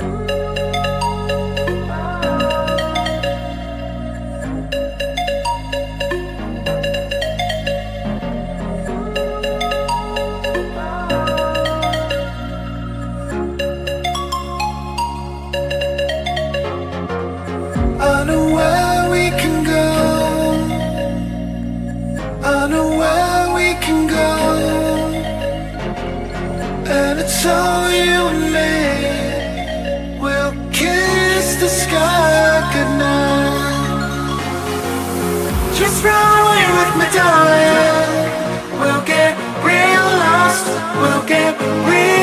I know where we can go. I know where we can go. And it's all you and me. We'll kiss the sky goodnight. Just run away with me, darling. We'll get real lost. We'll get real